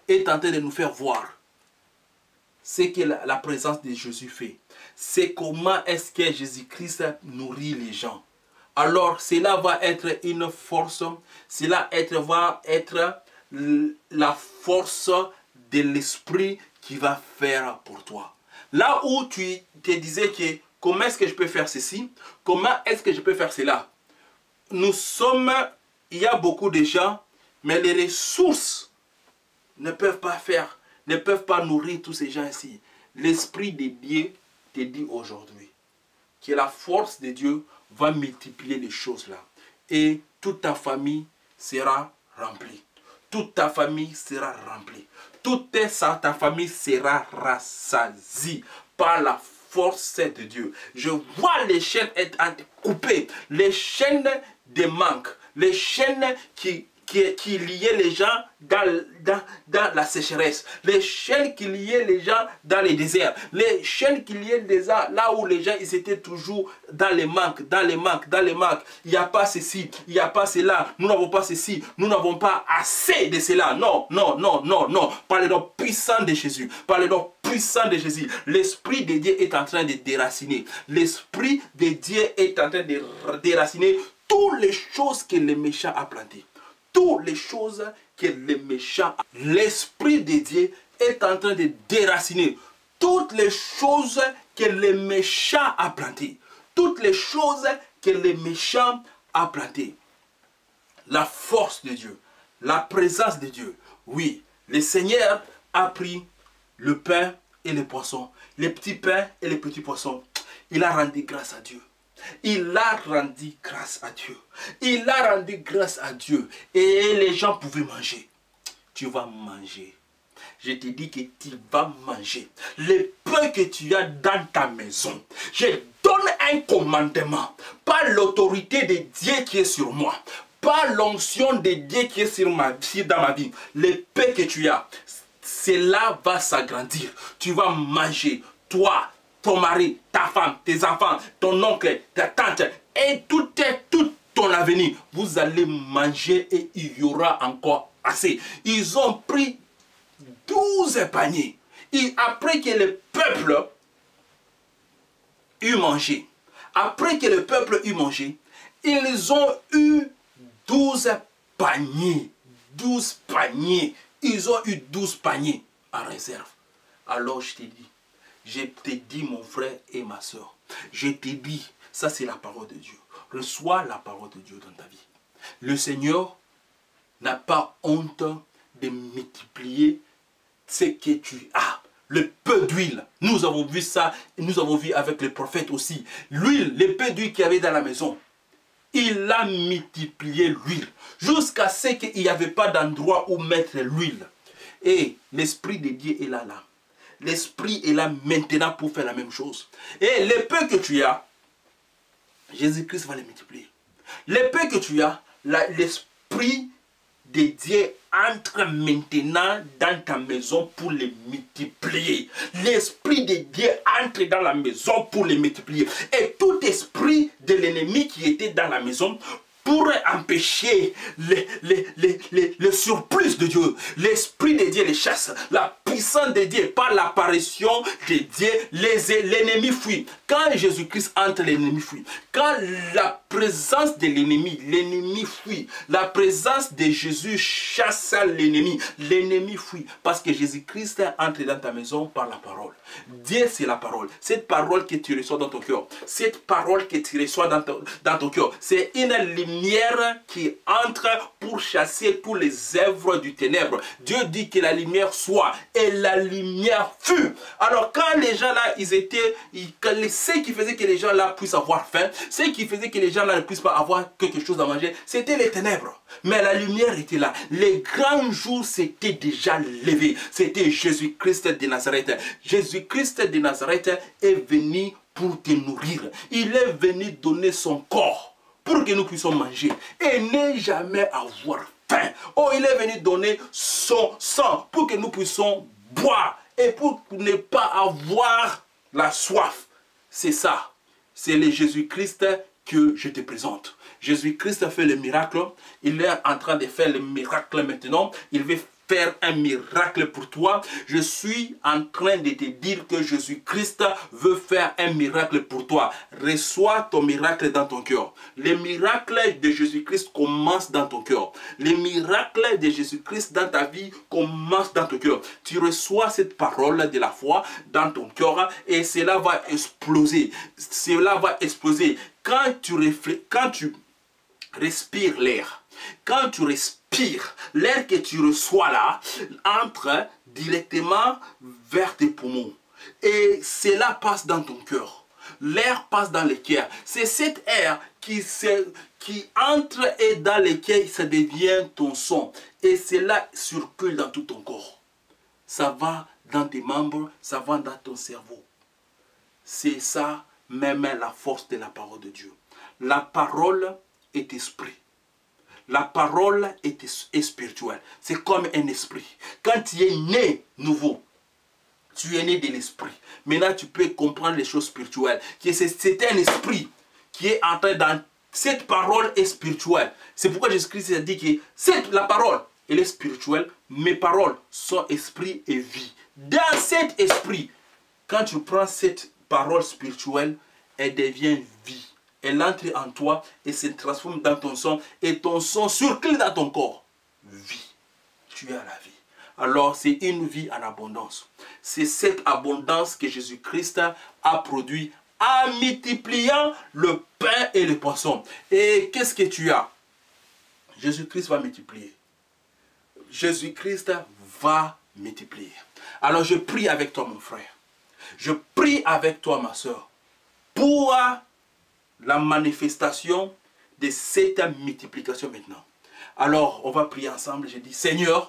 est en train de nous faire voir ce que la présence de Jésus fait. C'est comment est-ce que Jésus-Christ nourrit les gens. Alors cela va être une force, cela va être la force de l'esprit qui va faire pour toi. Là où tu te disais que comment est-ce que je peux faire ceci, comment est-ce que je peux faire cela. Nous sommes, il y a beaucoup de gens, mais les ressources ne peuvent pas faire, ne peuvent pas nourrir tous ces gens ici. L'Esprit de Dieu te dit aujourd'hui que la force de Dieu va multiplier les choses là. Et toute ta famille sera remplie. Toute ta famille sera remplie. Toute ta famille sera rassasiée par la force de Dieu. Je vois les chaînes être coupées. Les chaînes de manque. Les chaînes qui liaient les gens dans la sécheresse. Les chaînes qui liaient les gens dans les déserts. Les chaînes qui liaient les gens là où les gens ils étaient toujours dans les manques, dans les manques, dans les manques. Il n'y a pas ceci, il n'y a pas cela. Nous n'avons pas ceci, nous n'avons pas assez de cela. Non, non, non, non, non. Par le nom puissant de Jésus. Par le nom puissant de Jésus. L'Esprit de Dieu est en train de déraciner. L'Esprit de Dieu est en train de déraciner toutes les choses que le méchant a plantées. Toutes les choses que le méchant, l'Esprit de Dieu est en train de déraciner. Toutes les choses que le méchant a plantées. Toutes les choses que le méchant a plantées. La force de Dieu, la présence de Dieu. Oui, le Seigneur a pris le pain et les poissons. Les petits pains et les petits poissons. Il a rendu grâce à Dieu. Il a rendu grâce à Dieu. Il a rendu grâce à Dieu. Et les gens pouvaient manger. Tu vas manger. Je te dis que tu vas manger. Le peu que tu as dans ta maison. Je donne un commandement. Par l'autorité de Dieu qui est sur moi. Par l'onction de Dieu qui est dans ma vie. Le peu que tu as. Cela va s'agrandir. Tu vas manger. Toi, ton mari, ta femme, tes enfants, ton oncle, ta tante, et tout ton avenir. Vous allez manger et il y aura encore assez. Ils ont pris 12 paniers. Et après que le peuple eut mangé, après que le peuple eut mangé, ils ont eu 12 paniers. 12 paniers. Ils ont eu 12 paniers en réserve. Alors je te dis mon frère et ma soeur, je te dis, ça c'est la parole de Dieu. Reçois la parole de Dieu dans ta vie. Le Seigneur n'a pas honte de multiplier ce que tu as. Le peu d'huile, nous avons vu ça, nous avons vu avec le prophète aussi. L'huile, le peu d'huile qu'il y avait dans la maison, il a multiplié l'huile jusqu'à ce qu'il n'y avait pas d'endroit où mettre l'huile. Et l'Esprit de Dieu est là. L'Esprit est là maintenant pour faire la même chose. Et le peu que tu as, Jésus-Christ va les multiplier. Le peu que tu as, l'Esprit de Dieu entre maintenant dans ta maison pour les multiplier. L'Esprit de Dieu entre dans la maison pour les multiplier. Et tout esprit de l'ennemi qui était dans la maison pour empêcher le surplus de Dieu. L'Esprit de Dieu les chasse. La puissance de Dieu, par l'apparition de Dieu, l'ennemi fuit. Quand Jésus-Christ entre, l'ennemi fuit. Quand la présence de l'ennemi fuit. La présence de Jésus chasse l'ennemi. L'ennemi fuit. Parce que Jésus-Christ entre dans ta maison par la parole. Dieu, c'est la parole. Cette parole que tu reçois dans ton cœur. Cette parole que tu reçois dans ton cœur. C'est une lumière qui entre pour chasser tous les œuvres du ténèbre. Dieu dit que la lumière soit. Et la lumière fut. Alors quand les gens là, ils étaient... Ce qui faisait que les gens là puissent avoir faim. Ce qui faisait que les gens là ne puissent pas avoir quelque chose à manger. C'était les ténèbres. Mais la lumière était là. Les grands jours s'étaient déjà levés. C'était Jésus-Christ de Nazareth. Jésus-Christ de Nazareth est venu pour te nourrir. Il est venu donner son corps pour que nous puissions manger et ne jamais avoir faim. Oh, il est venu donner son sang pour que nous puissions boire et pour ne pas avoir la soif. C'est ça. C'est le Jésus-Christ que je te présente. Jésus-Christ a fait le miracle. Il est en train de faire le miracle maintenant. Il veut faire un miracle pour toi. Je suis en train de te dire que Jésus-Christ veut faire un miracle pour toi. Reçois ton miracle dans ton cœur. Les miracles de Jésus-Christ commencent dans ton cœur. Les miracles de Jésus-Christ dans ta vie commencent dans ton cœur. Tu reçois cette parole de la foi dans ton cœur et cela va exploser. Cela va exploser. Quand tu respires l'air, quand tu respires, l'air que tu reçois là entre directement vers tes poumons. Et cela passe dans ton cœur. L'air passe dans les cœurs. C'est cet air qui entre et dans les cœurs, ça devient ton son. Et cela circule dans tout ton corps. Ça va dans tes membres, ça va dans ton cerveau. C'est ça même la force de la parole de Dieu. La parole est esprit. La parole est spirituelle. C'est comme un esprit. Quand tu es né nouveau, tu es né de l'esprit. Maintenant, tu peux comprendre les choses spirituelles. C'est un esprit qui est entré dans cette parole est spirituelle. C'est pourquoi Jésus-Christ a dit que la parole, elle est spirituelle. Mes paroles sont esprit et vie. Dans cet esprit, quand tu prends cette parole spirituelle, elle devient vie. Elle entre en toi et se transforme dans ton sang. Et ton sang circule dans ton corps. Vie. Tu as la vie. Alors c'est une vie en abondance. C'est cette abondance que Jésus-Christ a produit en multipliant le pain et le poisson. Et qu'est-ce que tu as? Jésus-Christ va multiplier. Jésus-Christ va multiplier. Alors je prie avec toi mon frère. Je prie avec toi ma soeur. Pour la manifestation de cette multiplication maintenant. Alors, on va prier ensemble. Je dis, Seigneur,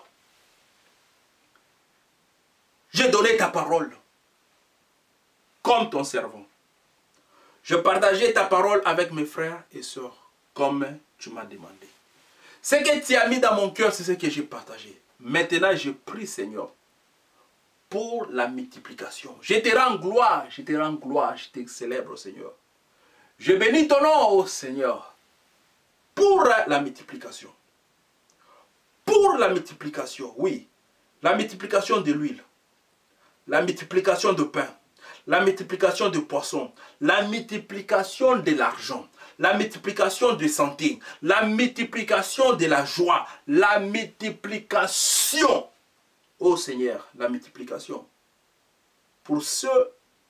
j'ai donné ta parole comme ton servant. Je partageais ta parole avec mes frères et sœurs comme tu m'as demandé. Ce que tu as mis dans mon cœur, c'est ce que j'ai partagé. Maintenant, je prie, Seigneur, pour la multiplication. Je te rends gloire, je te célèbre, Seigneur. Je bénis ton nom, ô Seigneur, pour la multiplication. Pour la multiplication, oui. La multiplication de l'huile. La multiplication de pain. La multiplication de poissons. La multiplication de l'argent. La multiplication de santé. La multiplication de la joie. La multiplication. Ô Seigneur, la multiplication. Pour ceux,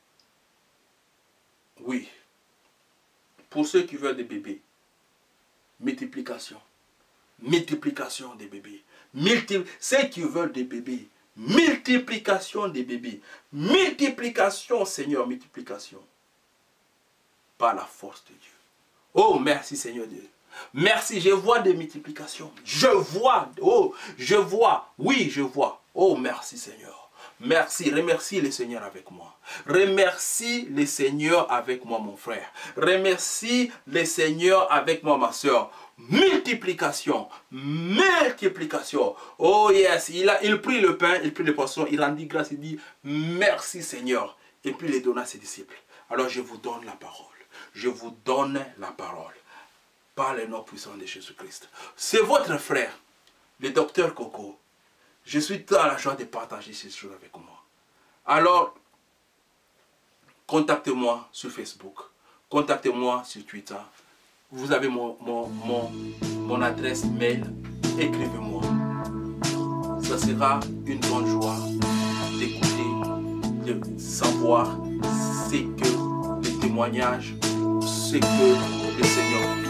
oui. Pour ceux qui veulent des bébés, multiplication. Multiplication des bébés. Ceux qui veulent des bébés, multiplication des bébés. Multiplication, Seigneur, multiplication. Par la force de Dieu. Oh, merci Seigneur Dieu. Merci, je vois des multiplications. Je vois, oh, je vois, oui, je vois. Oh, merci Seigneur. Merci, remercie le Seigneur avec moi. Remercie le Seigneur avec moi, mon frère. Remercie le Seigneur avec moi, ma soeur. Multiplication, multiplication. Oh yes, il prit le pain, il prit le poisson, il rendit grâce, il dit merci Seigneur. Et puis il les donna à ses disciples. Alors je vous donne la parole. Je vous donne la parole. Par le nom puissant de Jésus-Christ. C'est votre frère, le docteur Coco. Je suis dans la joie de partager ces choses avec moi. Alors, contactez-moi sur Facebook. Contactez-moi sur Twitter. Vous avez mon adresse mail. Écrivez-moi. Ça sera une bonne joie d'écouter, de savoir ce que les témoignages, ce que le Seigneur fait.